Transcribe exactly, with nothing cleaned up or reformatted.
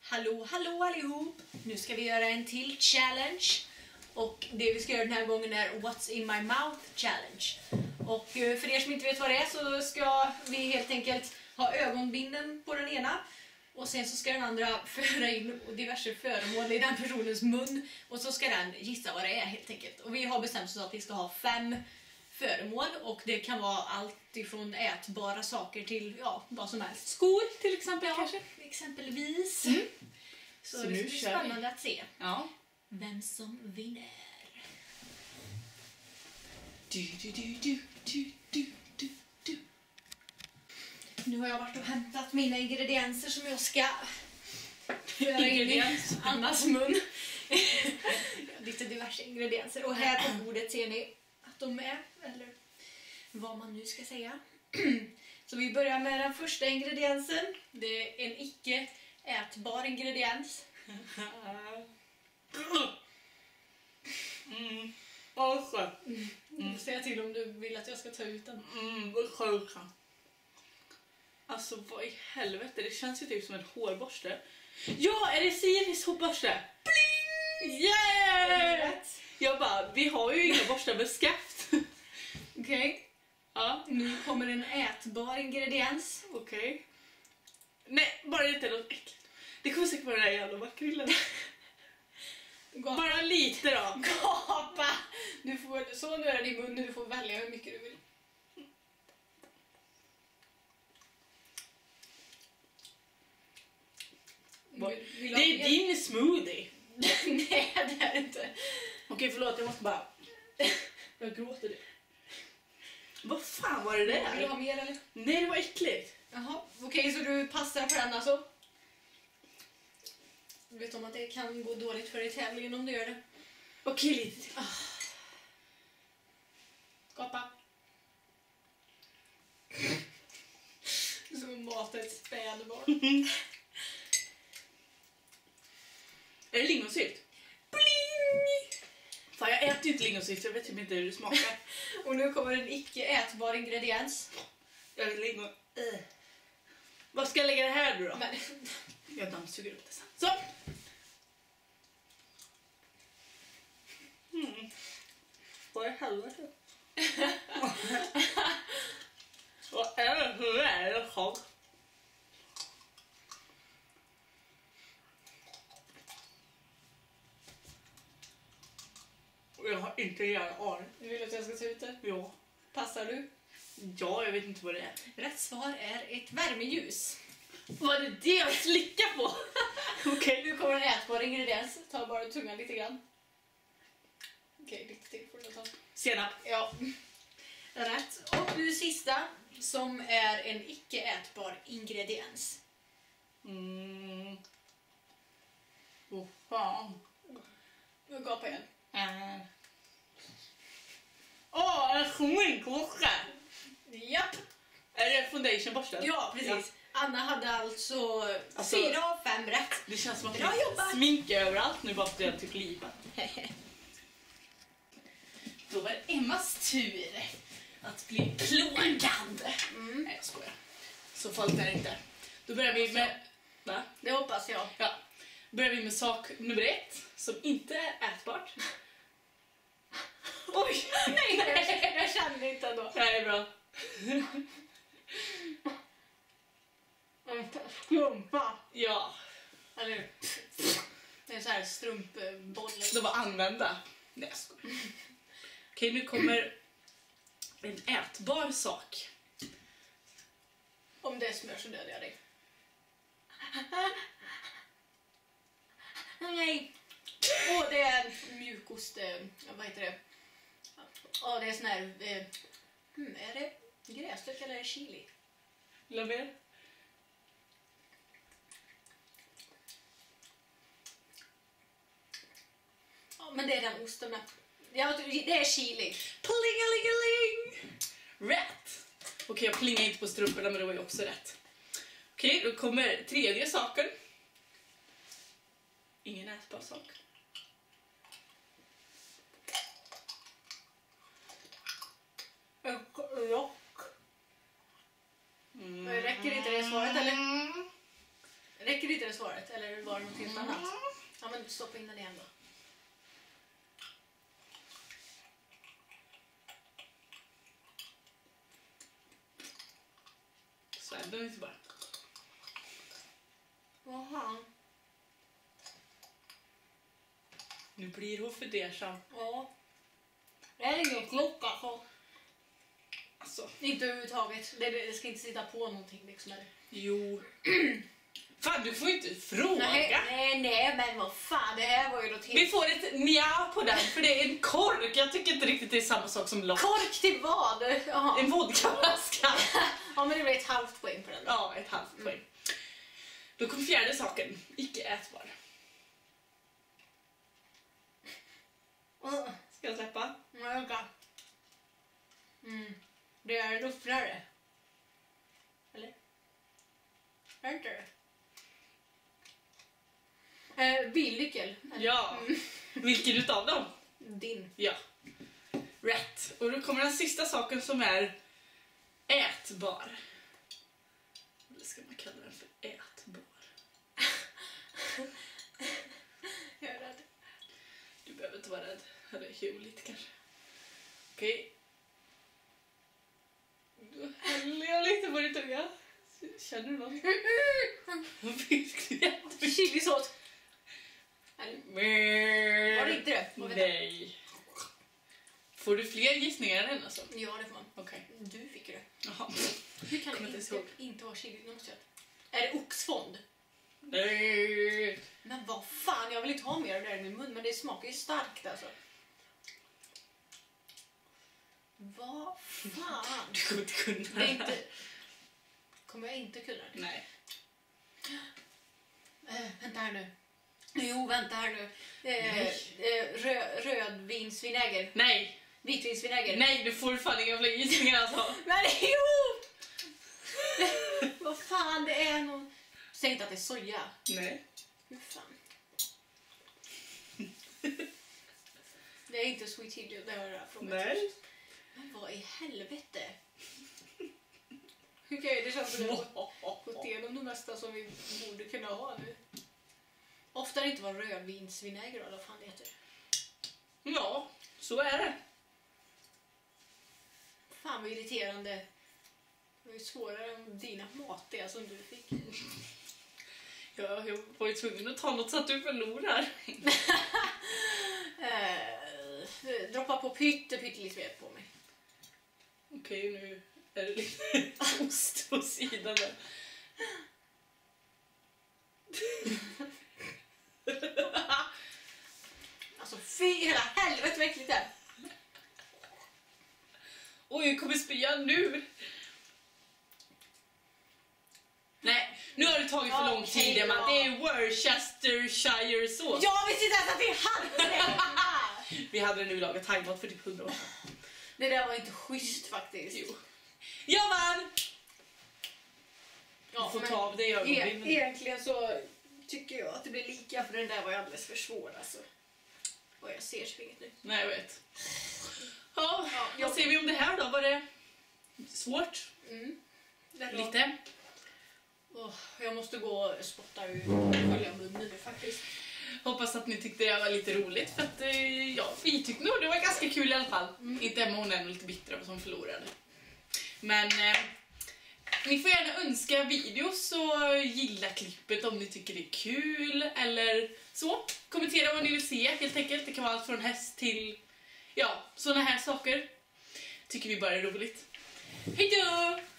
Hallå, hallå allihop! Nu ska vi göra en till challenge. Och det vi ska göra den här gången är What's in my mouth challenge. Och för er som inte vet vad det är så ska vi helt enkelt ha ögonbinden på den ena. Och sen så ska den andra föra in diverse föremål i den personens mun. Och så ska den gissa vad det är helt enkelt. Och vi har bestämt oss att vi ska ha fem föremål. Och det kan vara allt ifrån ätbara saker till ja, vad som helst. Skor till exempel Ja, kanske? Exempelvis. Mm. Så, Så det nu ska bli kör spännande vi. att se Ja. vem som vinner. Du, du, du, du, du, du, du, du. Nu har jag varit och hämtat mina ingredienser som jag ska föra in i Ingrediens. Annas mun. Lite diverse ingredienser. Och här på bordet ser ni att de är, eller vad man nu ska säga. Så vi börjar med den första ingrediensen. Det är en icke ätbar ingrediens. Mm. Vad skönt. Mm. Du får säga till om du vill att jag ska ta ut den. Mm, vad skönt. Alltså vad i helvete, det känns ju typ som en hårborste. Ja, är det Siris hårborste? Bling! Yeah! Jag bara, vi har ju inga borstar med skaft. Okej, okay. Ja, nu kommer en ätbar ingrediens. okej. Okay. Nej, bara inte något äckligt. Det kommer säkert vara den där jävla makrillen. Gapa. Bara lite då. Gapa! Du får, så nu är den i munnen, du får välja hur mycket du vill. Vill, vill Det är din smoothie. Nej, det är det inte. Okej, förlåt, jag måste bara... Jag gråter det. Vad fan var det där? Vill du ha mer eller? Nej, det var äckligt. Jaha, okej, okay, så du passar på den alltså? Du vet om att det kan gå dåligt för dig i tävlingen om du gör det. Okej, lite till. Ah. Skapa. Som mata ett spädbarn. Är det lingonsylt? Bling! Fan, jag äter ju inte lingonsylt, jag vet typ inte hur det smakar. Och nu kommer en icke ätbar ingrediens. Jag vill lingon. Uh. Vad ska jag lägga det här nu då? Men... Jag dammsuger upp det sen. Så! Mm. Vad i helvete? Vad är det? Hur är det? Chock? Jag har inte en jävla aning. Du vill att jag ska ta ut det? Ja. Passar du? Ja, jag vet inte vad det är. Rätt svar är ett värmeljus. Vad är det det jag slickar på? Okej, okay, nu kommer en ätbar ingrediens. Ta bara tungan lite grann. Okej, okay, lite till får du ta. Senap. Ja. Rätt. Och nu sista som är en icke ätbar ingrediens. Mm. Åh, fan. Nu gapar igen. Åh, uh. oh, en sminkborste! Japp! Är det foundationborsten? Ja, precis. Ja. Anna hade alltså, alltså fyra av fem rätt. Det känns som att Bra jobbat! Smink överallt nu bara för att jag typ livar. Då var det Emmas tur att bli plågad. Mm. Nej, jag skojar. Så fallt är det inte. Då börjar vi med... Va? Det hoppas jag. Ja. Då börjar vi med sak nummer ett, som inte är ätbart. Oj! Nej, jag, jag kände inte ändå. Det är bra. Strumpa. Ja. Eller det är så här strumpbollar. De var använda. Nej, jag skojar. Okej, nu kommer en ätbar sak. Om det är smör så dödar jag dig. Nej. Åh, oh, det är mjukost. Eh, vad heter det? Ja, oh, det är sån här... Eh, hmm, är det gräslök eller är det chili? Vill du ha mer? Ja, men det är den osten med. Ja, det är chili. Plingelingeling! Rätt! Okej, jag plingar inte på strumporna, men det var ju också rätt. Okej, då kommer tredje saken. Ingen ätbar sak. En rock. Mm. Räcker inte det svaret, eller? Räcker inte det svaret? ätbaret, eller var det något helt annat? Ja, men stoppa in den igen då. Så här behöver vi inte bara. Jaha. Nu blir hon fundersam. Ja. Det är ingen klocka så. Alltså, Inte överhuvudtaget. Det, det ska inte sitta på någonting liksom. Eller? jo. Fan, du får inte fråga. Nej, nej, nej, men vad fan, det här var ju något helt... Vi får ett nja på den, för det är en kork. Jag tycker inte riktigt det är samma sak som lock. Kork till vad? Jaha. En vodkaflaska. Ja, men det blir ett halvt poäng på den. Ja, ett halvt poäng. Då kom fjärde saken. Icke ätbar. Mm. Ska jag släppa? Ja, jag kan. Mm. Det är luftnare. Eller? Är det inte det? Eh, bilnyckel. Ja. Mm. Vilken utav dem? Din. Ja. Rätt. Och då kommer den sista saken som är ätbar. Eller ska man kalla den för ätbar? Jag är rädd. Du behöver inte vara rädd. Eller jo, lite kanske. Okej. Då häller jag lite på din tunga. Känner du något? Chilisås. Eller? Var det inte det? Vad vet jag? Nej. Får du fler gissningar än en alltså? Ja, det får man. Okej. Du fick det. Jaha. Hur kan Kommer det inte inte, ihåg. inte vara chili? Nu måste jag... Är det oxfond? Nej. Men vad fan, jag vill inte ha mer av det där i min mun, men det smakar ju starkt alltså. Vad fan? Du kommer inte kunna Det är inte... Kommer jag inte kunna det? Nej. Äh, vänta här nu. Jo, vänta här nu. Eh, Nej. eh, rö, rödvinsvinäger. Nej. Vitvinsvinäger. Nej, du får fan inga fler gissningar alltså. Men jo! Vad fan, det är nog... Säg inte att det är soja. Nej. Hur fan? Det är inte sweet chili, det var det här frågan. Nej. Men vad i helvete? Okej, okay, det känns som att vi har gått igenom det mesta som vi borde kunna ha nu. Ofta är det inte var rödvinsvinäger eller vad fan det heter. Ja, så är det. Fan vad irriterande. Det var ju svårare än dina matiga som du fick. Ja, jag var ju tvungen att ta något så att du förlorar. eh, droppa på pytte pyttelite mer på mig. Okej, nu är det lite ost på sidan där. Alltså fy hela helvete vad äckligt det är. Oj, jag kommer spya nu. Nej, nu har det tagit för lång Okej, tid, Emma. ja. Det är Worcestershire sås. Jag visste inte ens att vi hade det! Vi hade det nu i lagat thaimat för typ hundra år sedan. Det där var inte schysst faktiskt. Jo. Jag vann! Ja, Du får men ta av dig e- ögonbrynen. egentligen så tycker jag att det blir lika, för den där var ju alldeles för svår alltså. Och jag ser så inget nu. Nej, jag vet. Ja, Ja, vad ser vi om det här då? Var det svårt? Mm. Den var- Lite. Åh, jag måste gå och spotta ur skölja munnen nu faktiskt. Hoppas att ni tyckte det var lite roligt, för att eh, ja, vi tyckte nog det var ganska kul i alla fall. Mm. Inte Emma, hon är nog lite bittra som förlorade. Men eh, ni får gärna önska videos och gilla klippet om ni tycker det är kul eller så. Kommentera vad ni vill se helt enkelt. Det kan vara allt från häst till ja, såna här saker. Tycker vi bara är roligt. Hej då!